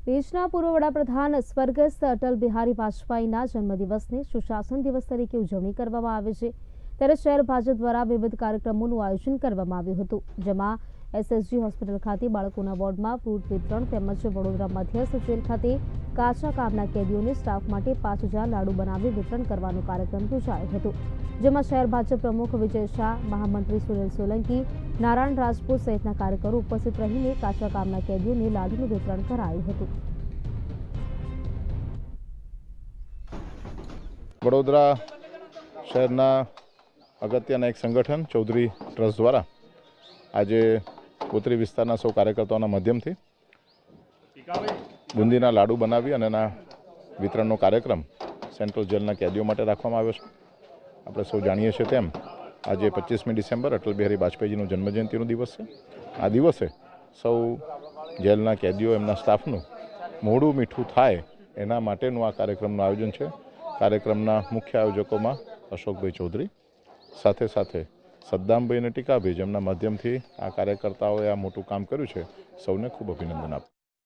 દેશના પૂર્વ વડાપ્રધાન સ્વર્ગસ્થ અટલ બિહારી વાજપેયીના જન્મદિવસને સુશાસન દિવસ તરીકે ઉજવણી કરવામાં આવે છે। ત્યારે શહેર ભાજપ દ્વારા વિવિધ કાર્યક્રમોનું આયોજન કરવામાં આવ્યું હતું, જેમાં એસએસજી હોસ્પિટલ ખાતે બાળકોના વોર્ડમાં ફ્રૂટ વિતરણ તેમજ વડોદરા મધ્યસ્થ જેલ ખાતે કાચા કામના કેદીઓને સ્ટાફ માટે 5000 લાડુ બનાવી વિતરણ કરવાનો કાર્યક્રમ યોજાયો હતો, જેમાં શહેર ભાજપ પ્રમુખ વિજય શાહ, મહામંત્રી સુનિલ સોલંકી, નારાયણ રાજપૂત સહિતના કાર્યકરો ઉપસ્થિત રહીને કાચા કામના કેદીઓને લાડુનું વિતરણ કરાયું હતું। વડોદરા શહેરના અગત્યના એક સંગઠન ચૌધરી ટ્રસ્ટ દ્વારા આજે ઉત્તરી વિસ્તારના સૌ કાર્યકર્તાઓના માધ્યમથી બુંદીના લાડુ બનાવી અને એના વિતરણનો કાર્યક્રમ સેન્ટ્રલ જેલના કેદીઓ માટે રાખવામાં આવ્યો છે। આપણે સૌ જાણીએ છીએ તેમ આજે 25મી ડિસેમ્બર અટલ બિહારી વાજપેયીજીનો જન્મજયંતિનો દિવસ છે। આ દિવસે સૌ જેલના કેદીઓ એમના સ્ટાફનું મોઢું મીઠું થાય એના માટેનું આ કાર્યક્રમનું આયોજન છે। કાર્યક્રમના મુખ્ય આયોજકોમાં અશોકભાઈ ચૌધરી, સાથે સાથે સદ્દામભાઈ અને ટીકાભાઈ, જેમના માધ્યમથી આ કાર્યકર્તાઓએ આ મોટું કામ કર્યું છે, સૌને ખૂબ અભિનંદન આપું।